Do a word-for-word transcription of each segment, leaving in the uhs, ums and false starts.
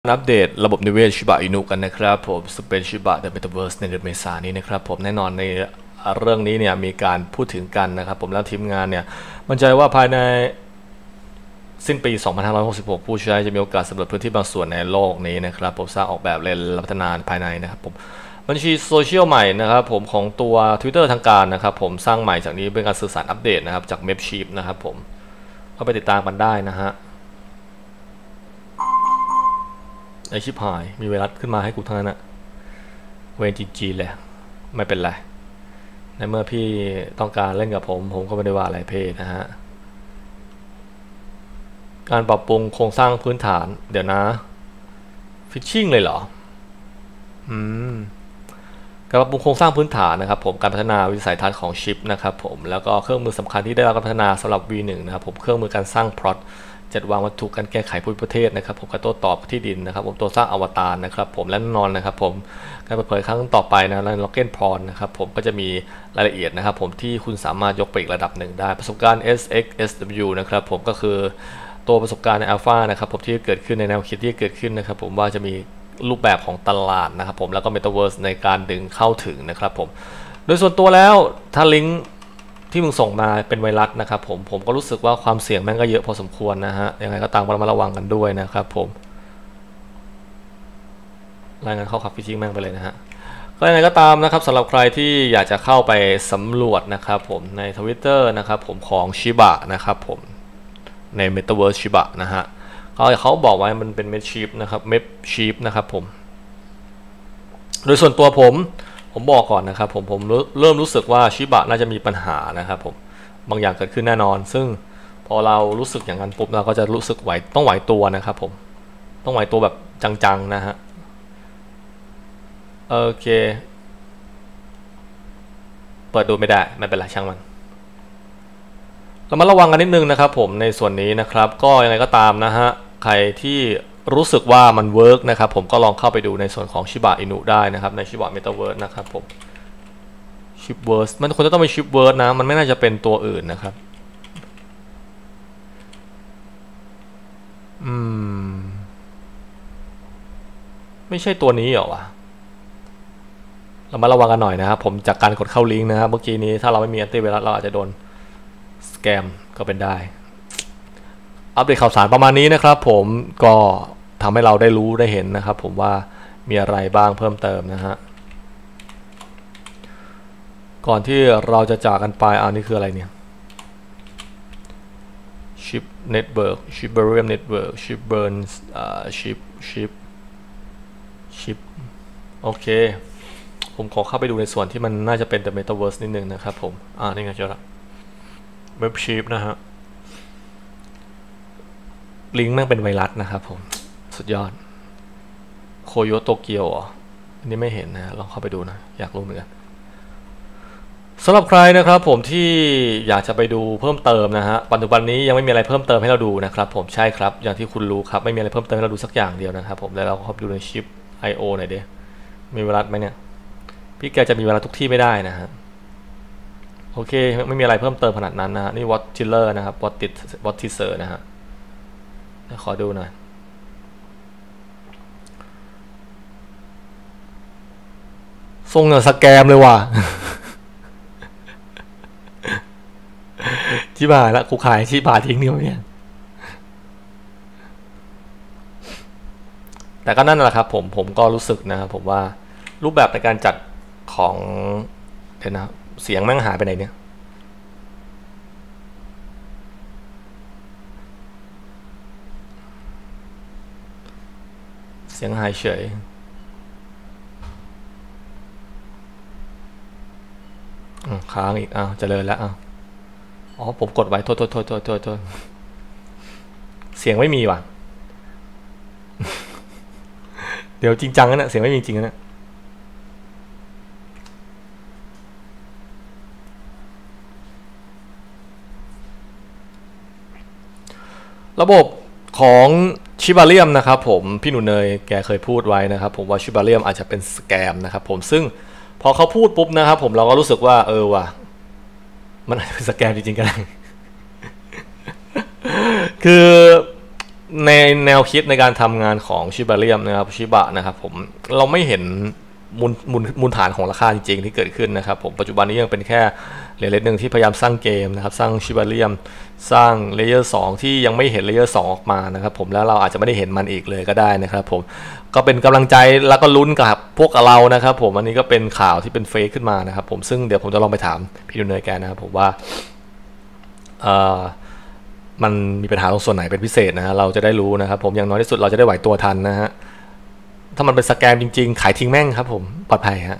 อัปเดตระบบนิเวศชิบะอินุกันนะครับผมสเปนชิบะเดอะเมตาเวิร์สในเดือนเมษายนนี้นะครับผมแน่นอนในเรื่องนี้เนี่ยมีการพูดถึงกันนะครับผมแล้วทีมงานเนี่ยมั่นใจว่าภายในสิ้นปี สองพันห้าร้อยหกสิบหก ผู้ใช้จะมีโอกาสสำรวจพื้นที่บางส่วนในโลกนี้นะครับผมสร้างออกแบบเลนและพัฒนาภายในนะครับผมบัญชีโซเชียลใหม่นะครับผมของตัว Twitter ทางการนะครับผมสร้างใหม่จากนี้เป็นการสื่อสารอัปเดตนะครับจาก Membership นะครับผมเข้าไปติดตามกันได้นะฮะไอชิบหายมีไวรัสขึ้นมาให้กูทั้งนั้นอะเวนจีจีเลยไม่เป็นไรในเมื่อพี่ต้องการเล่นกับผมผมก็ไม่ได้ว่าอะไรเพศนะฮะการปรับปรุงโครงสร้างพื้นฐานเดี๋ยวนะฟิชชิ่งเลยเหรออืมการปรับปรุงโครงสร้างพื้นฐานนะครับผมการพัฒนาวิสัยทัศน์ของชิปนะครับผมแล้วก็เครื่องมือสำคัญที่ได้รับการพัฒนาสำหรับ วี หนึ่ง นะครับผมเครื่องมือการสร้างพล็อตจัดวางวัตถุการแก้ไขภูมิประเทศนะครับผมการโต้ตอบที่ดินนะครับผมตัวสร้างอวตารนะครับผมและแน่นอนนะครับผมการเปิดเผยครั้งต่อไปนะในล็อกเก็ตพรนะครับผมก็จะมีรายละเอียดนะครับผมที่คุณสามารถยกไปอีกระดับหนึ่งได้ประสบการณ์ เอส เอ็กซ์ เอส ดับเบิลยู นะครับผมก็คือตัวประสบการณ์ในอัลฟานะครับผมที่เกิดขึ้นในแนวคิดที่เกิดขึ้นนะครับผมว่าจะมีรูปแบบของตลาดนะครับผมแล้วก็ Metaverse ในการดึงเข้าถึงนะครับผมโดยส่วนตัวแล้วถ้าลิงก์ที่มึงส่งมาเป็นไวรัสนะครับผมผมก็รู้สึกว่าความเสี่ยงแม่งก็เยอะพอสมควรนะฮะยังไงก็ตามระมัดระวังกันด้วยนะครับผมรายงานเข้าขับฟิชชิ่งแม่งไปเลยนะฮะก็ยังไงก็ตามนะครับสำหรับใครที่อยากจะเข้าไปสำรวจนะครับผมใน Twitter นะครับผมของชิบะนะครับผมใน Metaverse ชิบะนะฮะเขาเขาบอกว่ามันเป็นเมดชีฟนะครับเมดชีฟนะครับผมโดยส่วนตัวผมผมบอกก่อนนะครับผมผมเริ่มรู้สึกว่าชิบะน่าจะมีปัญหานะครับผมบางอย่างเกิดขึ้นแน่นอนซึ่งพอเรารู้สึกอย่างนั้นปุ๊บเราก็จะรู้สึกไหวต้องไหวตัวนะครับผมต้องไหวตัวแบบจังๆนะฮะโอเคเปิดดูไม่ได้ไม่เป็นไรช่างมันเรามาระวังกันนิดนึงนะครับผมในส่วนนี้นะครับก็ยังไงก็ตามนะฮะใครที่รู้สึกว่ามันเวิร์กนะครับผมก็ลองเข้าไปดูในส่วนของชิบะอินุได้นะครับในชิบะเมตาเวิร์สนะครับผมชิปเวิร์สมันควรจะต้องเป็นชิปเวิร์สนะมันไม่น่าจะเป็นตัวอื่นนะครับอืมไม่ใช่ตัวนี้เหรอวะเรามาระวังกันหน่อยนะครับผมจากการกดเข้าลิงก์นะครับเมื่อกี้นี้ถ้าเราไม่มีแอนตี้ไวรัสเราอาจจะโดนสแกมก็เป็นได้อัปเดตข่าวสารประมาณนี้นะครับผมก็ทำให้เราได้รู้ได้เห็นนะครับผมว่ามีอะไรบ้างเพิ่มเติมนะฮะก่อนที่เราจะจากกันไปอ่านี่คืออะไรเนี่ย Ship Network Shibarium Network Shipburn อ่า Ship Ship Ship โอเคผมขอเข้าไปดูในส่วนที่มันน่าจะเป็น The Metaverse นิดนึงนะครับผมอ่านี่ไงเจอละ Web Ship นะฮะลิงก์แม่งเป็นไวรัสนะครับผมสุดยอดโคโยโตเกียวอ๋ออันนี้ไม่เห็นนะลองเข้าไปดูนะอยากรู้เหมือนกันสำหรับใครนะครับผมที่อยากจะไปดูเพิ่มเติมนะฮะปัจจุบันนี้ยังไม่มีอะไรเพิ่มเติมให้เราดูนะครับผมใช่ครับอย่างที่คุณรู้ครับไม่มีอะไรเพิ่มเติมให้เราดูสักอย่างเดียวนะครับผมแล้วเราเข้าไปดูในชิป ไอ โอ หน่อยเด้มีไวรัสไหมเนี่ยพี่แกจะมีไวรัสทุกที่ไม่ได้นะฮะโอเคไม่มีอะไรเพิ่มเติมขนาดนั้นนะนี่วอตทิลเลอร์นะครับวอตติดวอตทิเซอร์นะฮะขอดูหน่อยทรงเนี่ยสแกมเลยว่ะ ชิบะละกูขายชิบะทิ้งนี่วะเนี่ยแต่ก็นั่นแหละครับผมผมก็รู้สึกนะครับผมว่ารูปแบบในการจัดของเดี๋ยวนะเสียงแม่งหายไปไหนเนี่ยเสียงหายเฉยค้างอีกอ้าวเจริญแล้วอ้าวอ๋อผมกดไว้โทษโทษโทษโทษโทษโทษเสียงไม่มีว่ะ เดี๋ยวจริงจังนะเสียงไม่มีจริงนะระบบของชิบาเลียมนะครับผมพี่หนูเนยแกเคยพูดไว้นะครับผมว่าชิบาเลียมอาจจะเป็นสแกมนะครับผมซึ่งพอเขาพูดปุ๊บนะครับผมเราก็รู้สึกว่าเออว่ะมันอาจจะเป็นสแกมจริงๆก็ได้ คือในแนวคิดในการทำงานของชิบาเรียมนะครับชิบะนะครับผมเราไม่เห็นมูลมูลมูลฐานของราคาจริงๆที่เกิดขึ้นนะครับผมปัจจุบันนี้ยังเป็นแค่เหรียญเล็กหนึ่งที่พยายามสร้างเกมนะครับสร้างชิบาเรียมสร้างเลเยอร์สองที่ยังไม่เห็นเลเยอร์สองออกมานะครับผมแล้วเราอาจจะไม่ได้เห็นมันอีกเลยก็ได้นะครับผมก็เป็นกำลังใจแล้วก็ลุ้นกับพวกเรานะครับผมอันนี้ก็เป็นข่าวที่เป็นเฟซขึ้นมานะครับผมซึ่งเดี๋ยวผมจะลองไปถามพี่ดูเนยแกนะครับผมว่าเอ่อมันมีปัญหาตรงส่วนไหนเป็นพิเศษนะฮะเราจะได้รู้นะครับผมอย่างน้อยที่สุดเราจะได้ไหวตัวทันนะฮะถ้ามันเป็นสแกมจริงๆขายทิ้งแม่งครับผมปลอดภัยฮะ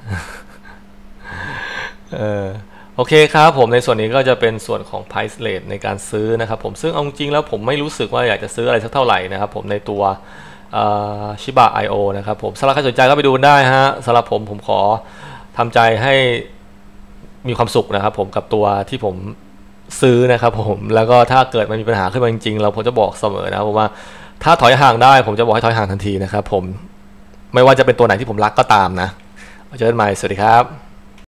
เออโอเคครับผมในส่วนนี้ก็จะเป็นส่วนของ price rate ในการซื้อนะครับผมซึ่งเอาจริงแล้วผมไม่รู้สึกว่าอยากจะซื้ออะไรสักเท่าไหร่นะครับผมในตัวชิบะ ไอ โอ นะครับผมสำหรับใครสนใจก็ไปดูได้ฮะสำหรับผมผมขอทำใจให้มีความสุขนะครับผมกับตัวที่ผมซื้อนะครับผมแล้วก็ถ้าเกิดมันมีปัญหาขึ้นมาจริงๆเราผมจะบอกเสมอนะครับว่าถ้าถอยห่างได้ผมจะบอกให้ถอยห่างทันทีนะครับผมไม่ว่าจะเป็นตัวไหนที่ผมรักก็ตามนะเจอกันใหม่สวัสดีครับ